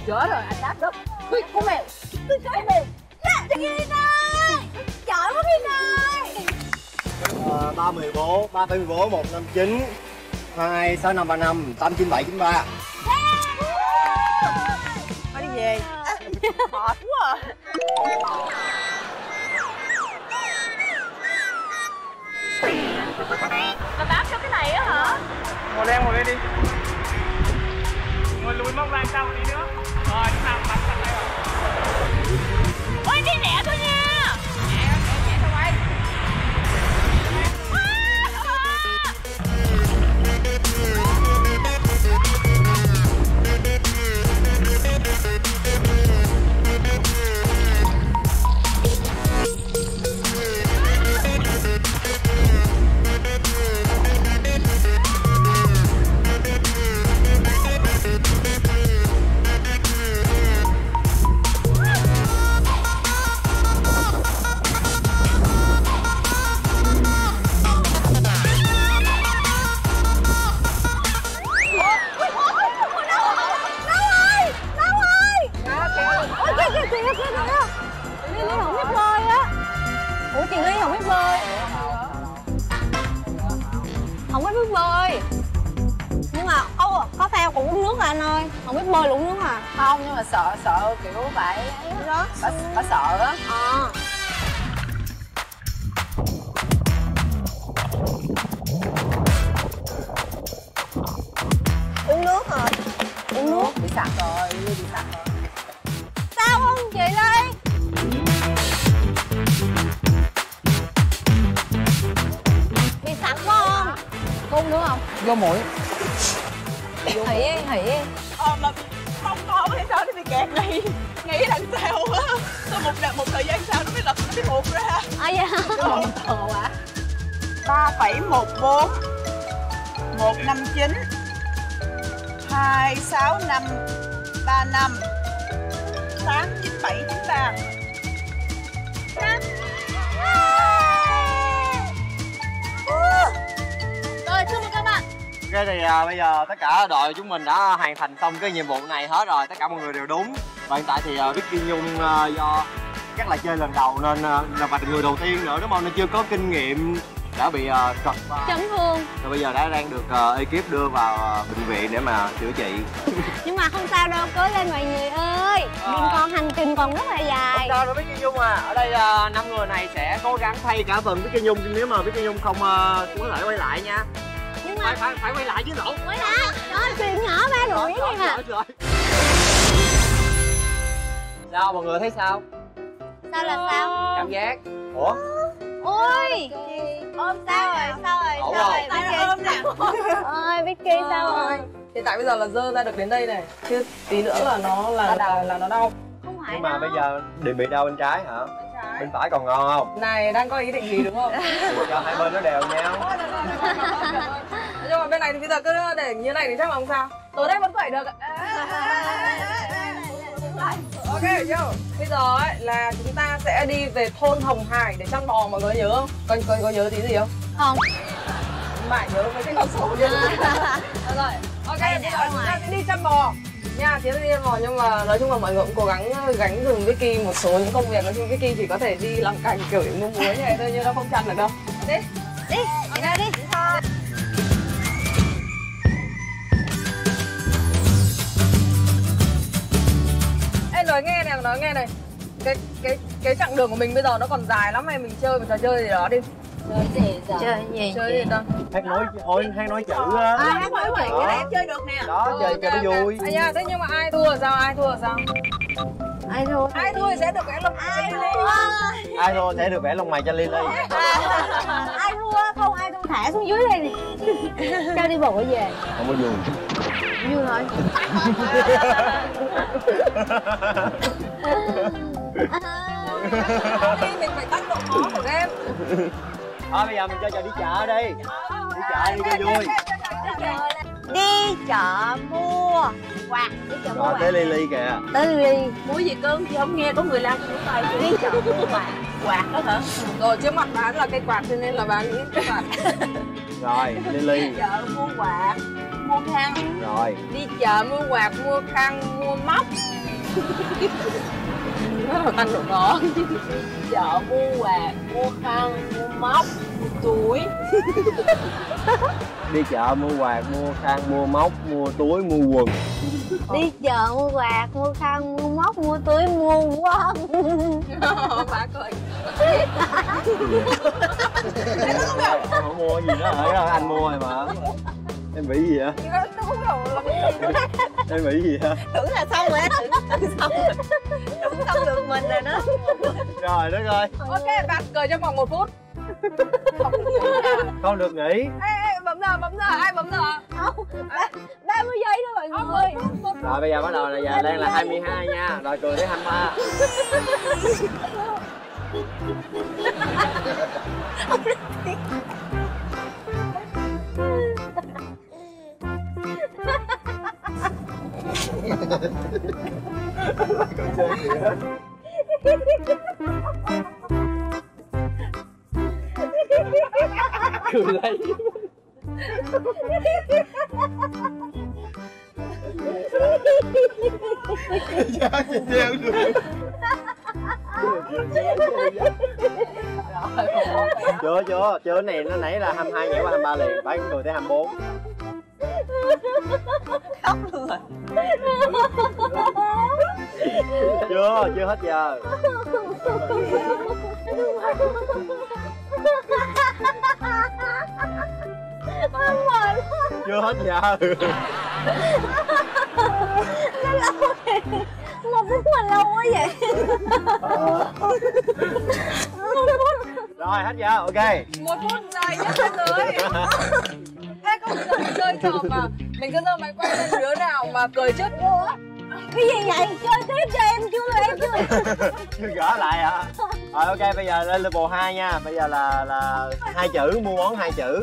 Chết rồi, anh đáp đó. Con mèo. Con mèo. Kiên ơi. Giỏi quá Kiên ơi. 314, 314, 159, 26535, 89793. Thôi đi về. Mệt quá à. Là bám cho cái này á hả? Ngồi lên đi. Ngồi lùi mông ra sau đi nữa. Rồi, chúng ta bấm sạch đây rồi. Ôi, đi nhẹ thôi nha. Nhẹ thôi quay. Không biết bơi. Nhưng mà có phao cũng uống nước à anh ơi. Không biết bơi uống nước à? Không, nhưng mà sợ kiểu phải đó. Phải sợ á. Uống nước hả? Uống nước. Bị sặc rồi, bị sặc rồi. Sao không chị đây? Bị sặc phải không? Phun nữa không? Vô mũi. Hỉ Mà không có hay sao nó bị kẹt ngay đằng sau á. Sau một thời gian sau nó mới lật cái hụt ra. À dạ. Cái hụt hả? 3,14 159 26535 89793. Rồi, chúc mừng các bạn. Ok thì bây giờ tất cả đội chúng mình đã hoàn thành xong cái nhiệm vụ này hết rồi, tất cả mọi người đều đúng. Và hiện tại thì Vicky Nhung do chắc là chơi lần đầu nên là người đầu tiên nữa đúng không, nên chưa có kinh nghiệm, đã bị trật và Chấn thương. rồi bây giờ đang được ekip đưa vào bệnh viện để mà chữa trị. Nhưng mà không sao đâu, cố lên mọi người ơi. Đường con hành trình còn rất là dài. Không sao đâu Vicky Nhung à, ở đây 5 người này sẽ cố gắng thay cả phần Vicky Nhung, nếu mà Vicky Nhung không có thể quay lại nha. Nhưng mà phải quay lại chứ lộn. quay lại. Trời, chuyện nhỏ 3 rưỡi này mà. Sao mọi người thấy sao? Sao là sao? Cảm giác. Ủa? Ôi. Ôm sao rồi? Ổn không? Ôm nè. Ôi Vicky sao rồi? Hiện tại bây giờ là dơ ra được đến đây này, chứ tí nữa là nó nó đau. Không phải Nhưng mà đâu. bây giờ bị đau bên trái hả? Bên phải còn ngon không? Này đang có ý định gì đúng không? Cho hai bên nó đều nhau. Nhưng mà bên này thì bây giờ cứ để như này thì chắc là không sao. Tới đây vẫn phải được. Ok hiểu chưa? Bây giờ ấy là chúng ta sẽ đi về thôn Hồng Hải để chăn bò, mọi người nhớ không? Có nhớ tí gì không? Không. Mãi nhớ với cái con số đi. Rồi. Ok, bây giờ chúng ta sẽ đi chăn bò nha, tiến đi chăn bò, nhưng mà nói chung là mọi người cũng cố gắng gánh dùm Vicky một số những công việc. Nói chung Vicky chỉ có thể đi làm cảnh kiểu mua muối như này thôi, nhưng nó không chăn được đâu. Đi ra đi. Ê, nói nghe này. Cái chặng đường của mình bây giờ nó còn dài lắm, hay mình chơi một trò chơi gì đó đi. Chơi gì? Chơi gì đâu. Hát nói chữ á. Hát nói chuyện cái này em chơi được nè. Đó, chơi cho nó vui. À nha, thế nhưng mà ai thua là sao? Ai thua? Ai thua thì sẽ được vẽ lông mày cho Lily. Ai thua sẽ được vẽ lông mày cho Lily. Ai thua không? Ai thua thả xuống dưới đây nè. Cho đi bộ về. Không có vui. Vui thôi. Mình phải tăng độ khó của game. Thôi bây giờ mình chơi trò đi chợ đi. Đi chợ đi cho vui. Đi chợ mua quạt. Đi chợ mua Rồi quạt. tới Lily kìa. Tới Lily. Mua gì cưng chị không nghe có người la trong tay. Đi chợ mua quạt. Quạt đó hả? Rồi trước mặt bán là cây quạt cho nên là bán những cái quạt. Rồi Lily. Đi chợ mua quạt, mua khăn. Rồi. Đi chợ mua quạt, mua khăn, mua móc. Rất là tăng độ ngọt. Chợ mua quạt, mua khăn, mua móc, mua túi. Đi chợ mua quạt, mua khăn, mua móc, mua túi, mua quần. Đi chợ mua quạt, mua khăn, mua móc, mua túi, mua quần. Bà cười. Không mua gì đó hả? Anh mua rồi mà. Em bị gì vậy? Em bị gì vậy? Tưởng là xong rồi á, tưởng xong rồi. Tưởng xong được mình rồi đó. Trời đất ơi. Ok, bạn cười trong vòng 1 phút. Con được nghỉ. Ê, bấm giờ, ai bấm giờ? Không, 30 giây thôi mọi người. Rồi bây giờ bắt đầu là giờ đang là 22 nha. Rồi cười đến 23. Cười lấy. Chưa này nó nãy là 22 nhảy qua 23 liền, phải cười tới 24. Khóc luôn rồi. Chưa hết giờ. Chưa hết giờ. Một phút mà lâu quá vậy. Rồi hết giờ, ok. 1 phút dài nhất thế giới. Ê, có bao giờ mình chơi trò mà mình cứ giơ máy quay lên đứa nào mà cười trước. Cái gì vậy? Chơi tiếp cho em chưa? Chưa gỡ lại hả? Rồi ok, bây giờ lên level 2 nha. Bây giờ là 2 chữ, mua món 2 chữ.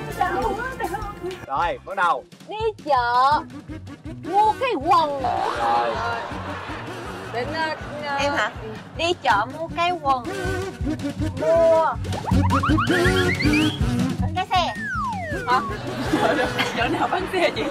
Rồi, bắt đầu. Đi chợ mua cái quần. Rồi. Đến Em hả? Đi chợ mua cái quần. Mua cái xe. hả? Chỗ nào bán xe chị?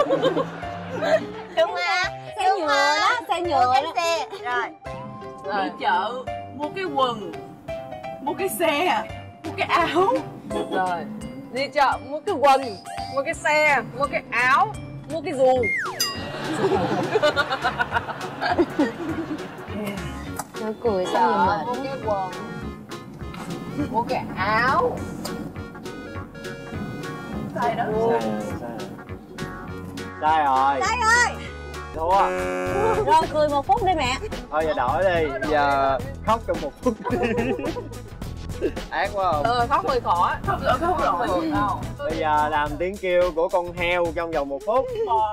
Đúng mà. Xe nhựa đó, xe nhựa đó. Xe. Rồi. Đi chợ mua cái quần, mua cái xe, mua cái áo. Rồi. Đi chợ mua cái quần, mua cái xe, mua cái áo, mua cái dù. Nó cười sao vậy mà. Mua cái quần, mua cái áo. Sai đó. Sai rồi. Sai rồi. Thua. Rồi cười 1 phút đi mẹ. Thôi giờ đổi đi. Giờ khóc trong 1 phút đi. Ác quá không? Khóc hơi khó. Khóc rồi. Bây giờ làm tiếng kêu của con heo trong vòng 1 phút.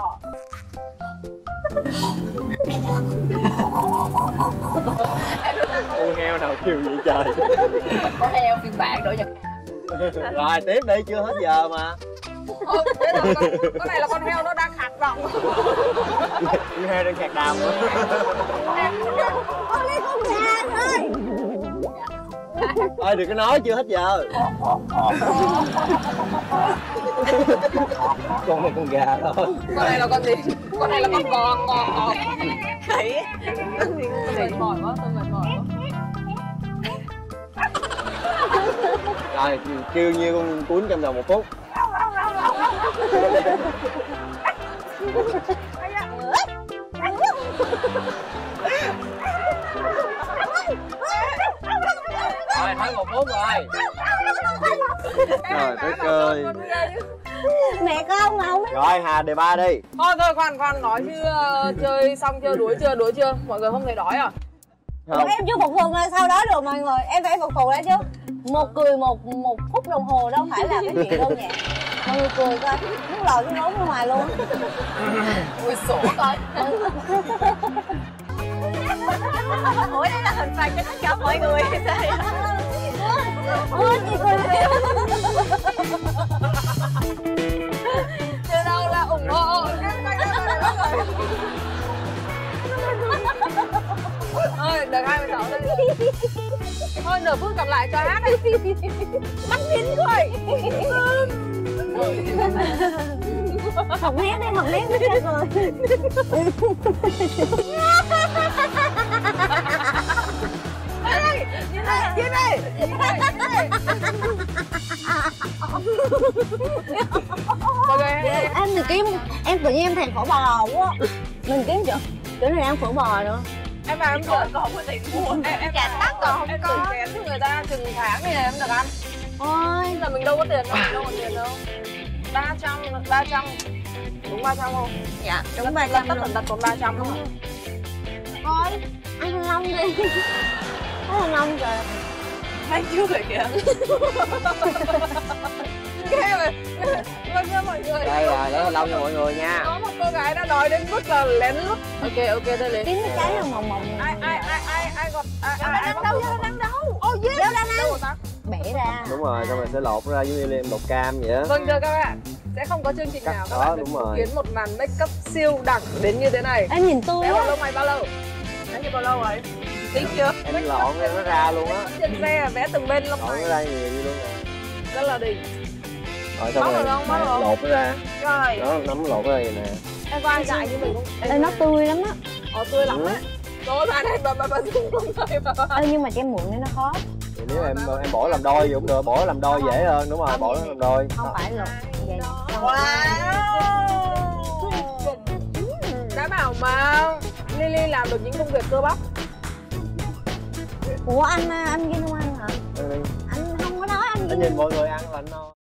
Con heo nào kêu vậy trời. Con heo phiên bản đổi nhật. Rồi tiếp đi, chưa hết giờ mà. Con này là con heo nó đang khạc giọng. Con heo đang khạc đàm nữa. Con đi con gà thôi. Thôi đừng có nói, chưa hết giờ. Con này con gà thôi. Con này là con gì? Con này là con con. Khỉ. Mệt mỏi quá, tôi mệt mỏi quá. Rồi kêu như con cuốn trong vòng 1 phút. Rồi hết 1 phút rồi. Trời đất ơi. Mẹ con mà không biết. Rồi Hà đề 3 đi. Thôi khoan nói chứ chơi xong chưa, đuối chưa? Mọi người không thấy đói à? Không. Em chưa phục vụ là sau đó được mọi người. Em phải phục vụ đã chứ. Một cười một phút đồng hồ đâu phải là cái chuyện đâu nhẹ. Mọi người cười coi, nước lòi cái ngón ra ngoài luôn. Ui sổ coi. Ủa đây là hình phạt cho tất cả mọi người. Ủa chị cười kìa. Từ đâu là ủng hộ. Thôi được 26 đây rồi. Thôi nửa phút cầm lại cho hát đi. Bắt dính rồi. Học nét đi chết rồi. kiếm em tự nhiên em thèm phở bò quá. Mình kiếm chỗ này ăn phở bò nữa. Em vào em Còn không có tiền mua. em Chả tắc còn không em có. từng kén cho người ta chừng tháng này em được ăn. Ôi, Là mình đâu có tiền đâu, mình đâu có tiền đâu. 300 đúng 300 không? dạ đúng Tất 300 tất luôn. tần tật còn 300 không ạ? Thôi, ăn thanh long đi. Có thanh long rồi. Hai trước rồi kìa. Ghê rồi. Vâng nha mọi người. Đây rồi, để lâu cho mọi người nha. Có một cô gái đã nói đến mức là lén lút. Ok đây lên. Kiếm cái trái nào mồng mồng. Ai còn ai Đâu, dao đang đâu. Ô yes. Dao đang Đâu ăn. rồi ta? Bẻ ra. Đúng rồi, xong rồi sẽ lột ra giống như em lột cam vậy á. Vâng thưa các bạn, sẽ không có chương trình nào các đó, bạn được đúng chứng rồi. kiến một màn make up siêu đẳng đến như thế này. Em nhìn tôi Em á. vào lông mày bao lâu? Em như bao lâu rồi? Tính chưa? Em lộn em nó ra luôn á. Trên xe vẽ từng bên lông Lộn mày nó ra nhiều như luôn rồi. rất là đỉnh. Rồi xong Móc rồi được không? Móc được không? lột nó ra. Rồi, Đó, nắm lột ra vậy nè. em có ăn dại như mình không? Ê, nó tươi lắm á. Tươi lắm á. Rồi bà này bà dùng không thôi bà. Ê, nhưng mà kem muộn nên nó khó. Thì nếu em bỏ làm đôi thì cũng được, bỏ làm đôi dễ hơn, đúng rồi, bỏ làm đôi. Không phải lột vậy. Wow. Đã bảo mà Lily làm được những công việc cơ bắp. Ủa anh Ghi không ăn hả? Đây đi. Anh không có nói anh Anh Ghi. nhìn mọi người ăn là anh no.